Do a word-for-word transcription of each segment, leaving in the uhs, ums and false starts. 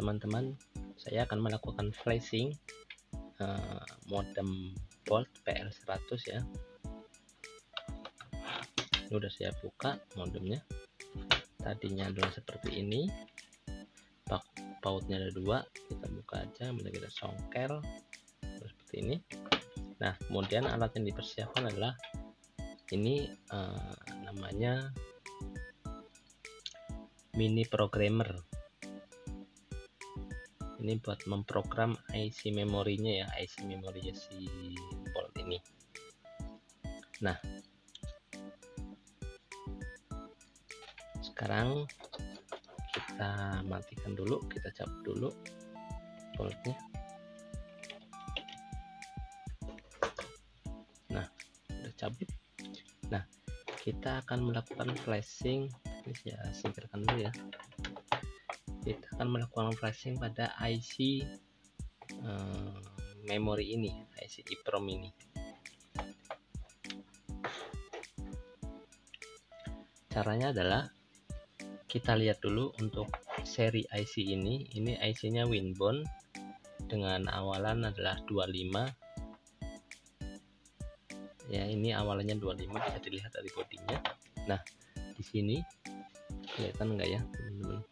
teman-teman, saya akan melakukan flashing uh, modem bolt P L seratus ya. Ini udah saya buka modemnya. Tadinya adalah seperti ini, bautnya ada dua, kita buka aja, kemudian kita songkel seperti ini. Nah, kemudian alat yang dipersiapkan adalah ini, uh, namanya mini programmer. Ini buat memprogram I C memorinya ya, I C memorinya si bolt ini. Nah, sekarang kita matikan dulu, kita cabut dulu boltnya. Nah, udah cabut. Nah, kita akan melakukan flashing. Ini saya singkirkan dulu ya. Kita akan melakukan flashing pada I C eh, memori ini, I C EEPROM ini. Caranya adalah kita lihat dulu untuk seri I C ini. Ini I C-nya Winbond dengan awalan adalah dua puluh lima. Ya, ini awalannya dua puluh lima, bisa dilihat dari bodinya. Nah, di sini kelihatan enggak ya, teman-teman?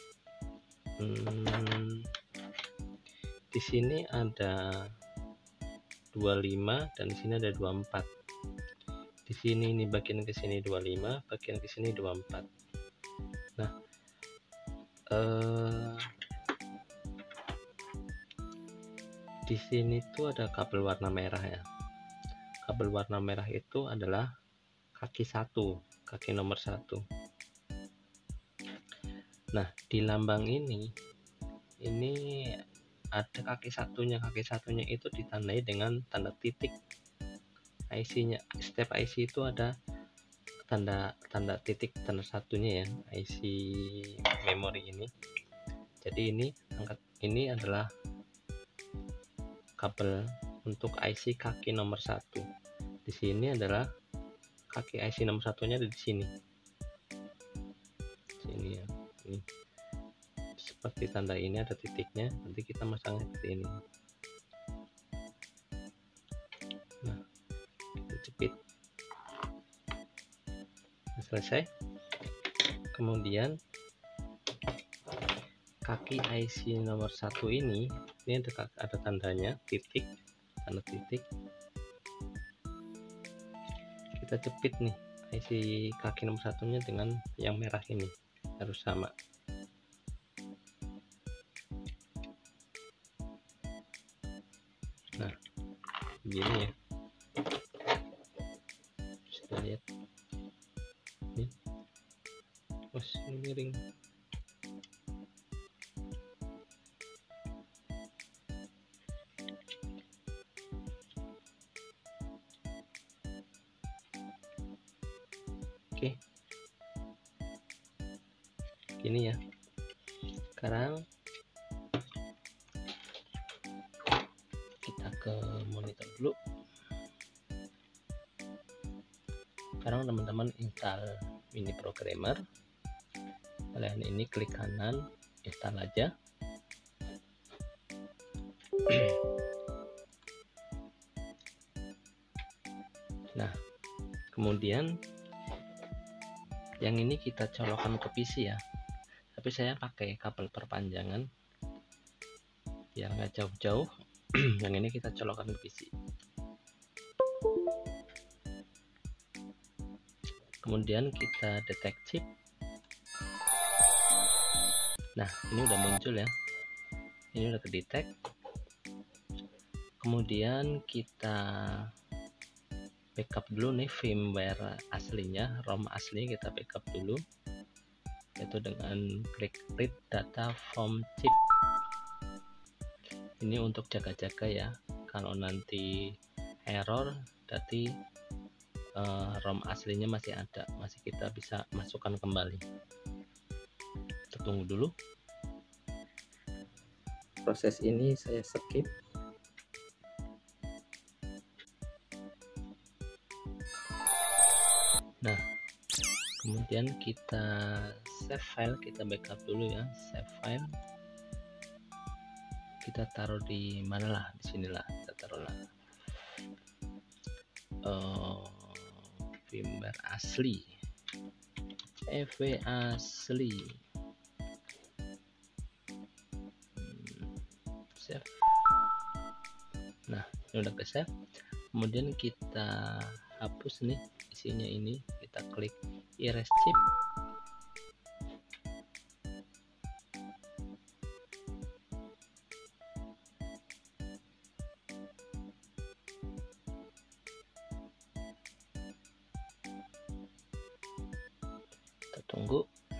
Hmm, di sini ada dua puluh lima dan di sini ada dua puluh empat. Di sini ini bagian ke sini dua puluh lima, bagian ke sini dua puluh empat. Nah, eh, di sini tuh ada kabel warna merah ya. Kabel warna merah itu adalah kaki satu, kaki nomor satu. Nah, di lambang ini, ini ada kaki satunya. Kaki satunya itu ditandai dengan tanda titik. I C-nya, setiap I C itu ada tanda tanda titik, tanda satunya ya, I C memori ini. Jadi ini angkat ini adalah kabel untuk I C kaki nomor satu. Di sini adalah kaki I C nomor satunya ada di sini. Sini ya. Ini seperti tanda ini ada titiknya, nanti kita masang seperti ini. Nah, kita jepit. Nah, selesai. Kemudian kaki I C nomor satu ini, ini ada, ada tandanya titik, tanda titik. Kita jepit nih I C kaki nomor satunya dengan yang merah ini, harus sama. Nah, begini ya, bisa lihat nih, wes ini miring. Oke, gini ya. Sekarang kita ke monitor dulu. Sekarang teman-teman install mini programmer. Kalian ini klik kanan, install aja. Nah, kemudian yang ini kita colokkan ke P C ya, tapi saya pakai kabel perpanjangan biar nggak jauh-jauh. Yang ini kita colokkan ke P C. Kemudian kita detect chip. Nah, ini udah muncul ya, ini udah ke detect. Kemudian kita backup dulu nih firmware aslinya, ROM asli kita backup dulu, yaitu dengan klik read data from chip. Ini untuk jaga-jaga ya, kalau nanti error berarti uh, ROM aslinya masih ada, masih kita bisa masukkan kembali. Kita tunggu dulu. Proses ini saya skip. Nah, kemudian kita save file, kita backup dulu ya, save file. kita taruh di mana lah, di sinilah kita taruhlah uh, firmware asli, E V asli, hmm, save. Nah, ini udah ke save. Kemudian kita hapus nih isinya ini, kita klik erase chip. Kita tunggu.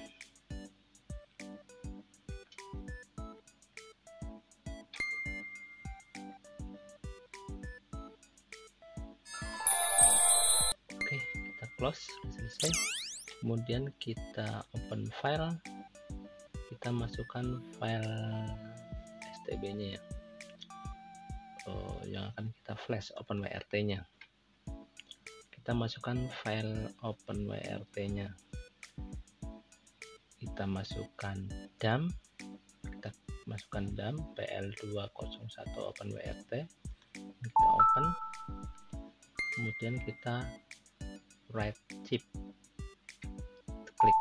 Oke, kita close, sudah selesai. Kemudian kita open file, kita masukkan file S T B nya ya, oh, yang akan kita flash OpenWrt nya. Kita masukkan file OpenWrt nya, kita masukkan dump, kita masukkan dump P L dua nol satu OpenWrt, kita open, kemudian kita write chip, klik.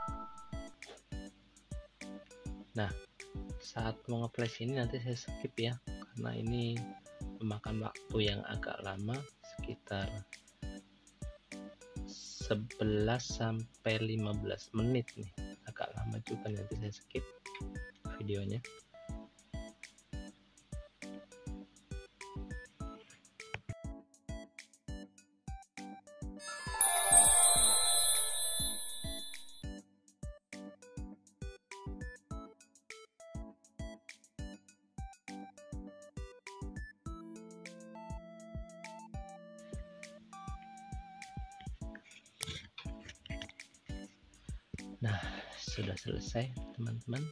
Nah, saat mau nge-flash ini nanti saya skip ya, karena ini memakan waktu yang agak lama, sekitar sebelas sampai lima belas menit nih, agak lama juga, nanti saya skip videonya. Nah, sudah selesai teman-teman.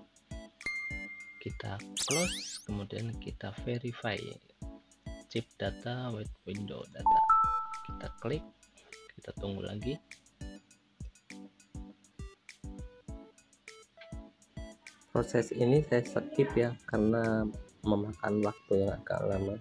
Kita close, kemudian kita verify chip data, wait window data. Kita klik, kita tunggu lagi. Proses ini saya skip ya, karena memakan waktu yang agak lama.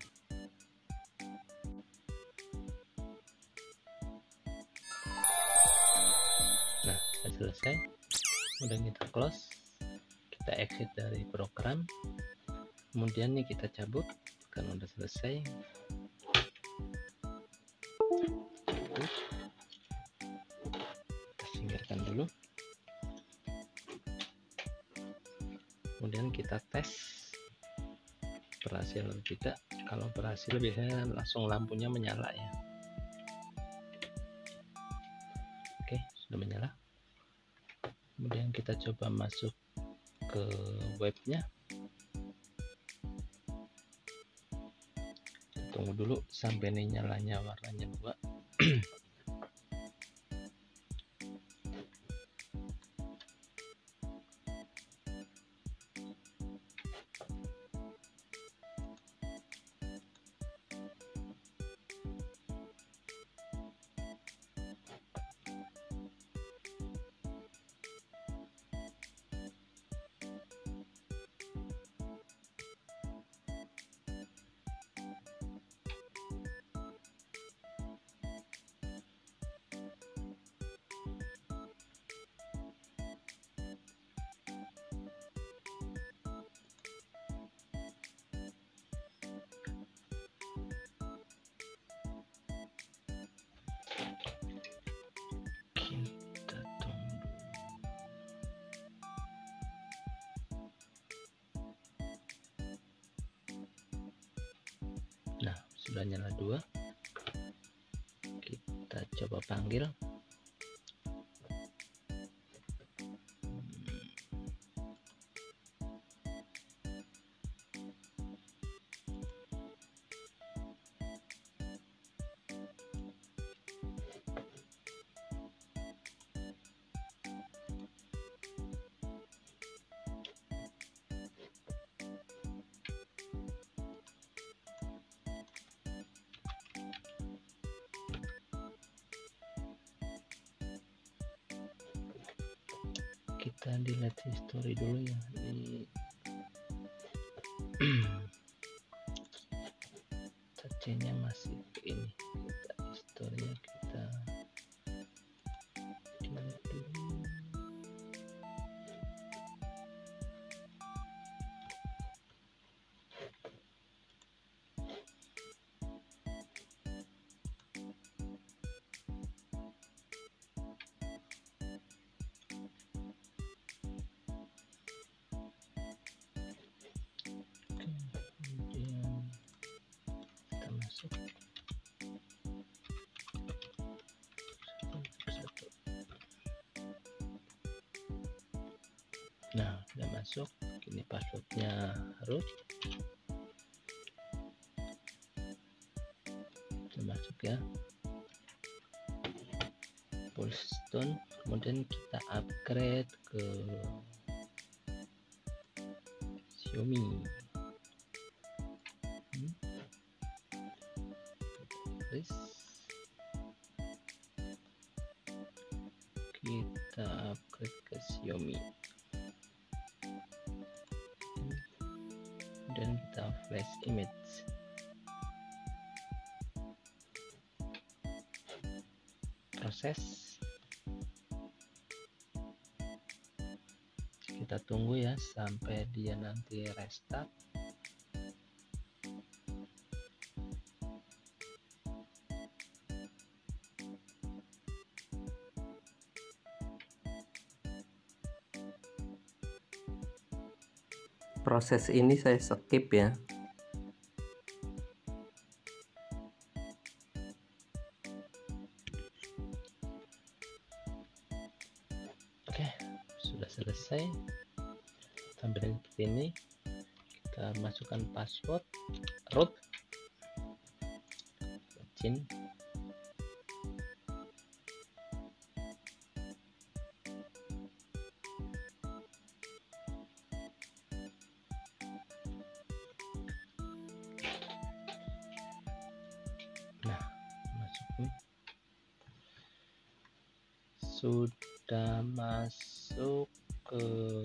Nah, sudah selesai. Kemudian kita close, kita exit dari program, kemudian nih kita cabut karena udah selesai. Kita singkirkan dulu, kemudian kita tes berhasil atau tidak. Kalau berhasil biasanya langsung lampunya menyala ya. Oke, sudah menyala. Kemudian kita coba masuk ke webnya. Tunggu dulu sampai ini nyalanya warnanya dua. Nah, sudah nyala dua. Kita coba panggil. Kita delete history dulu ya. Ini C-nya masih ke ini, kita historinya kita delete dulu. Nah, udah masuk. Ini passwordnya root. Udah masuk ya. Full stone. Kemudian kita upgrade ke Xiaomi. Hmm. Terus kita upgrade ke Xiaomi. Dan kita flash image. Proses. Kita tunggu ya sampai dia nanti restart. Proses ini saya skip ya. Oke, sudah selesai. Tampilan seperti ini. Kita masukkan password root, login. Nah, masuk nih. Sudah masuk ke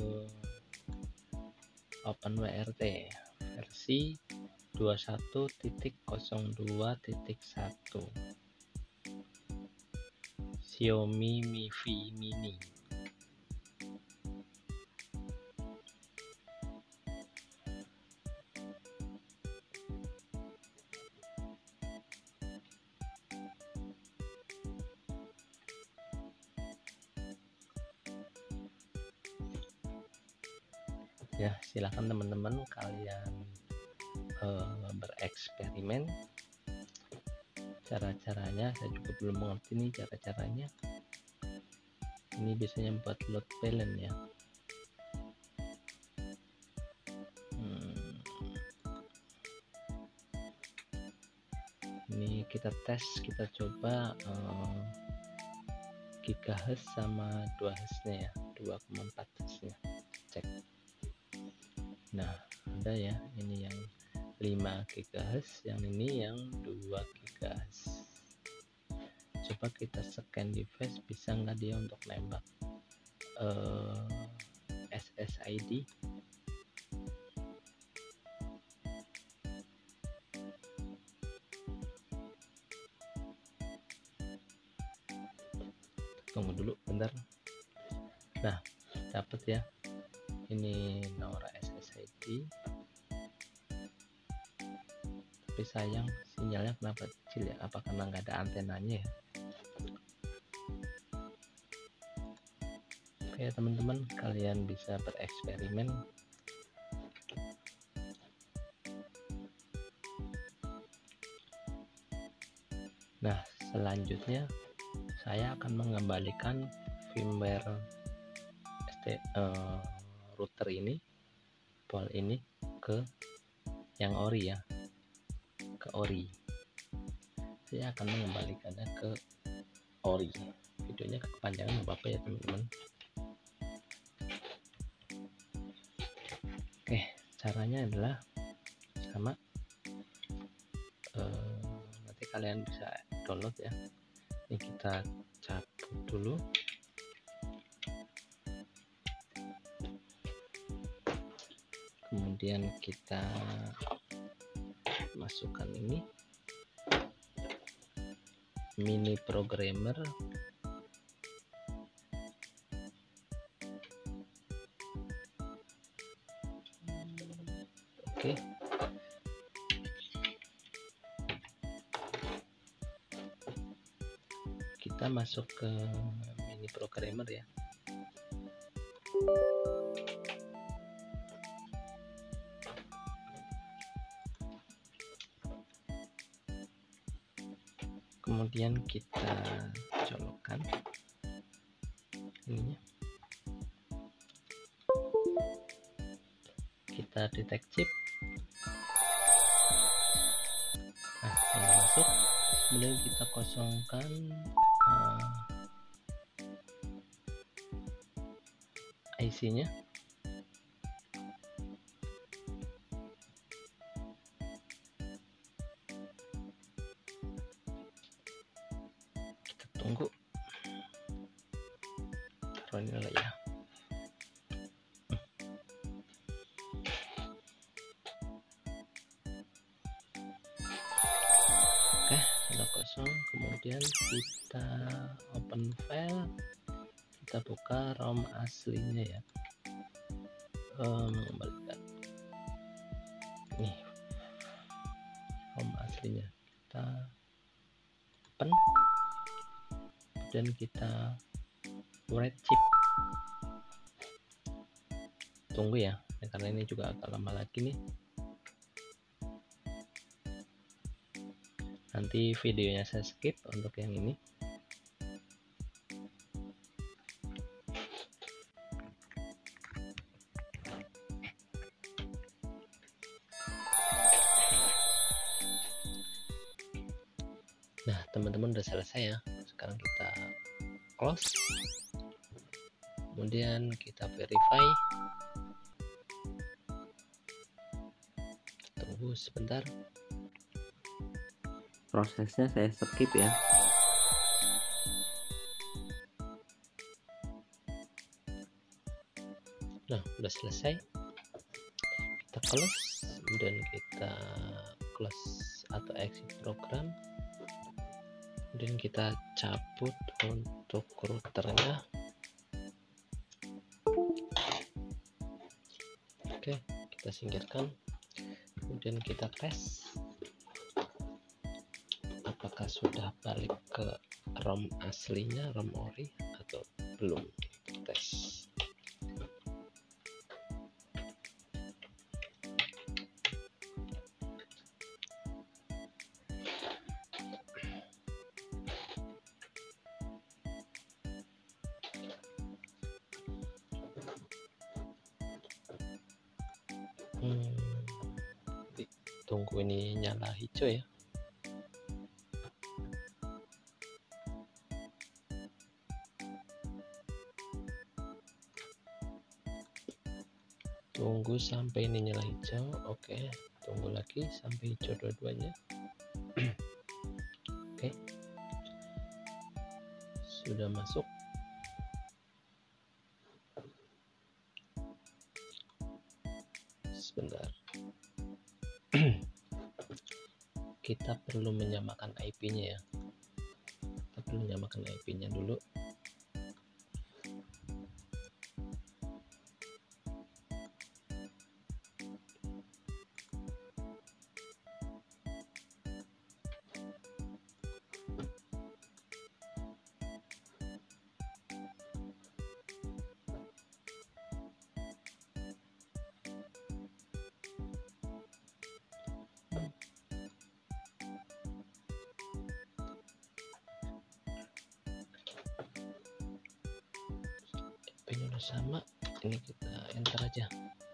OpenWrt versi dua puluh satu titik nol dua titik satu Xiaomi Mi V Mini. Ya, silakan teman-teman kalian uh, bereksperimen. Cara-caranya saya juga belum mengerti nih cara-caranya. Ini biasanya buat load balance ya. Hmm. Ini kita tes, kita coba uh, gigahertz sama dua hertz-nya ya, dua koma empat hertz-nya. Cek. Nah, ada ya, ini yang lima gigahertz, yang ini yang dua gigahertz. Coba kita scan device, bisa nggak dia untuk nembak uh, S S I D. Tunggu dulu bentar. Nah, dapat ya, ini Nora S S I D. Tapi sayang sinyalnya kenapa kecil ya, apa karena nggak ada antenanya ya. Oke teman-teman, kalian bisa bereksperimen. Nah, selanjutnya saya akan mengembalikan firmware S T, uh, router ini, pol ini ke yang ori ya, ke ori. Saya akan mengembalikannya ke ori. Videonya kepanjangan apa-apa ya teman-teman. Oke, caranya adalah sama. Uh, nanti kalian bisa download ya. Ini kita cabut dulu. Kemudian kita masukkan ini. mini programmer. Oke, kita masuk ke mini programmer ya. Kemudian kita colokkan ininya, kita detect chip. Nah, ini masuk. Kemudian kita kosongkan uh, I C-nya. Kita tunggu. Taruh ini lah ya. Oke, sudah kosong. Kemudian kita open file, kita buka ROM aslinya ya. Um, mengembalikan nih ROM aslinya, kita open dan kita write chip. Tunggu ya, karena ini juga agak lama lagi nih. Nanti videonya saya skip untuk yang ini. Nah, teman-teman udah selesai ya. Sekarang kita close. Kemudian kita verify. Tunggu sebentar. Prosesnya saya skip ya. Nah, udah selesai. Kita close, kemudian kita close atau exit program. Kemudian kita cabut untuk routernya. Oke, kita singkirkan. Kemudian kita tes apakah sudah balik ke ROM aslinya, ROM ori atau belum. Tes. Hmm, tunggu ini nyala hijau ya. Tunggu sampai ini nyala hijau. Oke, tunggu lagi sampai hijau dua-duanya. Oke, sudah masuk. Sebentar. Kita perlu menyamakan I P-nya ya. Kita perlu menyamakan I P-nya dulu. Ini udah sama, ini kita enter aja.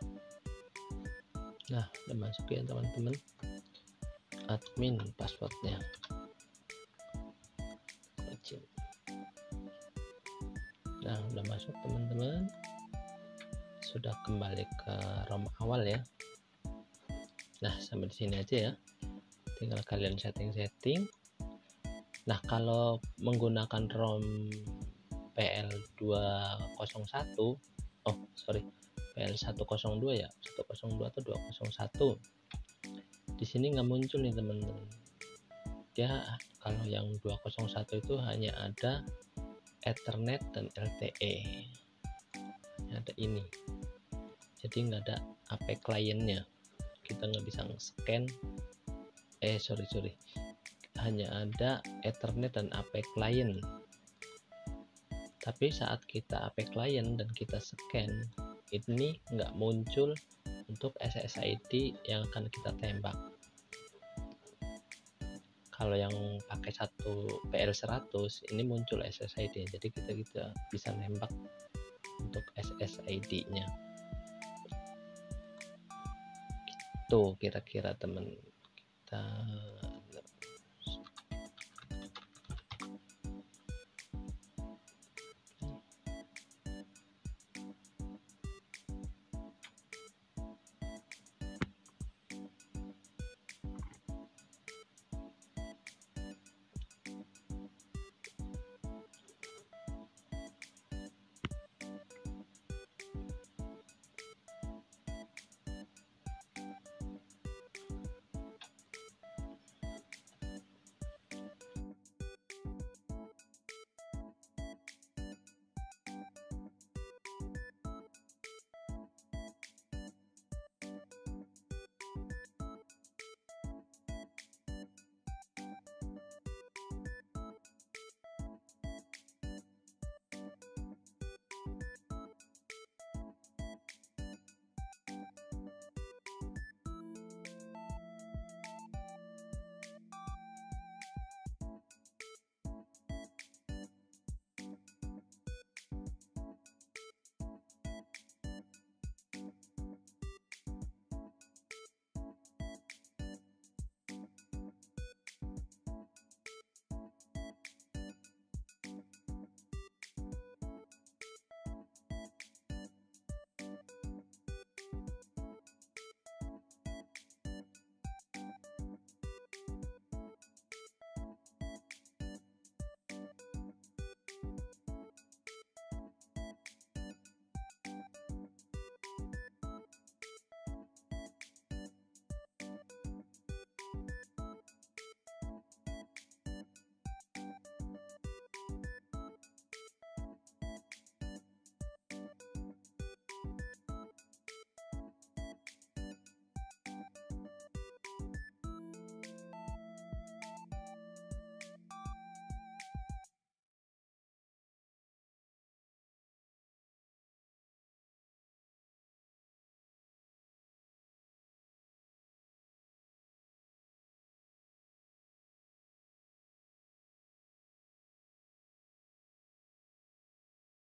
Nah, udah masuk ya teman-teman. Admin passwordnya. Nah, udah masuk teman-teman. Sudah kembali ke ROM awal ya. Nah, sampai di sini aja ya. Tinggal kalian setting-setting. Nah, kalau menggunakan ROM P L dua nol satu, oh sorry, P L seratus dua ya, seratus dua atau dua nol satu. Di sini nggak muncul nih teman-teman. Dia Kalau yang dua nol satu itu hanya ada Ethernet dan L T E, ada ini, jadi nggak ada A P kliennya, kita nggak bisa scan eh sorry sorry hanya ada Ethernet dan A P client. Tapi saat kita A P client dan kita scan, ini nggak muncul untuk S S I D yang akan kita tembak. Kalau yang pakai satu P L seratus ini muncul S S I D, jadi kita kita bisa nembak untuk S S I D-nya. Itu kira-kira teman, kita